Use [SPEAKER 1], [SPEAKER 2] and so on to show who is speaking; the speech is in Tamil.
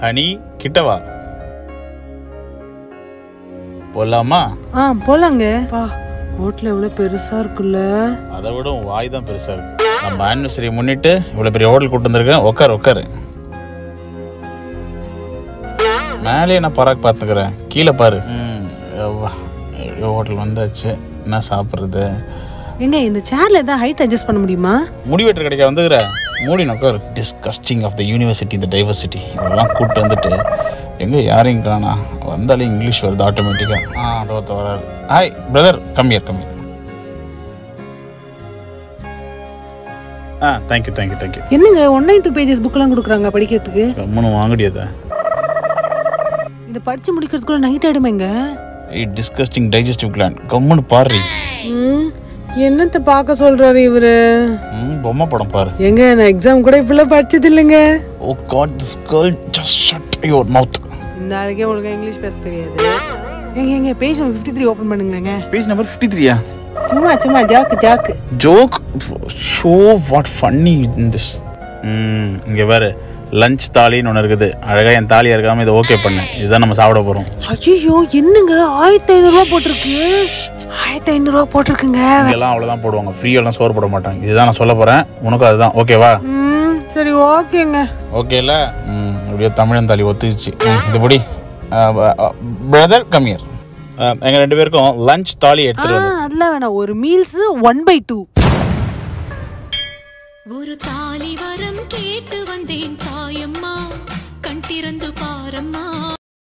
[SPEAKER 1] ஹனி கிட்டவா போலாமா?
[SPEAKER 2] போலாங்க. ஹோட்டல் எவ்வளவு பெருசா இருக்குல்ல.
[SPEAKER 1] அதை விட உன் வாய் தான் பெருசா இருக்கு. நம்ம ஆனிவர்சரி முன்னிட்டு இவ்வளவு பெரிய ஹோட்டல் கூட்டு வந்திருக்கேன். உட்காரு. மேலே நான் பராக் பார்த்துக்கிறேன், கீழே பாரு. ஹோட்டல் வந்தாச்சு, என்ன சாப்பிட்றது?
[SPEAKER 2] எங்க இந்த சேர்ல ஏதாவது ஹைட் அட்ஜஸ்ட் பண்ண முடியுமா?
[SPEAKER 1] முடிவெட்டு கிடைக்க வந்துக்கிற மூடி நோக்கர். Disgusting of the university, the diversity இதெல்லாம் கூப்பிட்டு வந்துட்டு எங்கே யாரையும் காணா. வந்தாலே இங்கிலீஷ் வருது ஆட்டோமேட்டிக்காக. அதோ வராரு. ஹாய் பிரதர், கம்மியர். தேங்க்யூ.
[SPEAKER 2] என்னங்க 192 பேஜஸ் புக்கெல்லாம் கொடுக்குறாங்க படிக்கிறதுக்கு?
[SPEAKER 1] கம்முன்னு வாங்கடியத.
[SPEAKER 2] இதை படிச்சு முடிக்கிறதுக்குள்ள நைட் ஆயிடுமேங்க.
[SPEAKER 1] Disgusting digestive gland. கம்முன்னு பாரு.
[SPEAKER 2] என்னத்தை பார்க்க சொல்றாரு இவரு?
[SPEAKER 1] பொம்மை படம் பாரு.
[SPEAKER 2] எங்க நான் எக்ஸாம் கூட இப்பெல்லாம் படிச்சது இல்லைங்க.
[SPEAKER 1] Oh God, this girl just shut your mouth.
[SPEAKER 2] இந்த ஆளுக்கே ஒழுங்கா இங்கிலீஷ் பேச தெரியாது. எங்க பேஜ் நம்பர் 53 ஓபன் பண்ணுங்க.
[SPEAKER 1] பேஜ் நம்பர் 53யா?
[SPEAKER 2] சும்மா joke.
[SPEAKER 1] So what funny in this. இங்க பாரு, லஞ்ச் தாலின்னு ஒன்று இருக்குது. அழகா என் தாலி இருக்காம இதை ஓகே பண்ணு. இதுதான் நம்ம சாப்பிட போறோம்.
[SPEAKER 2] ஐயோ என்னங்க 1500 ரூபாய் போட்டிருக்கு. 1500 ரூபாய் போட்டிருக்குங்க.
[SPEAKER 1] இதெல்லாம் அவ்வளவுதான் போடுவாங்க, ஃப்ரீயெல்லாம் சோறு போட மாட்டாங்க. இதுதான் நான் சொல்ல போறேன், உனக்கு அதுதான் ஓகேவா?
[SPEAKER 2] சரி ஓகேங்க.
[SPEAKER 1] ஓகேல? அப்படியே தமிழன் தாலி ஒத்துச்சு. இதுபடி பிரதர் கம்மியர், எங்க 2 பேருக்கும் லஞ்ச் தாலி எடுத்துட்டு வந்து.
[SPEAKER 2] அதெல்லாம் வேணாம், ஒரு மீல்ஸ் 1/2.
[SPEAKER 3] ஒரு தாலி வரம் கேட்டு வந்தேன் தாயம்மா, கண் திறந்து பாரம்மா.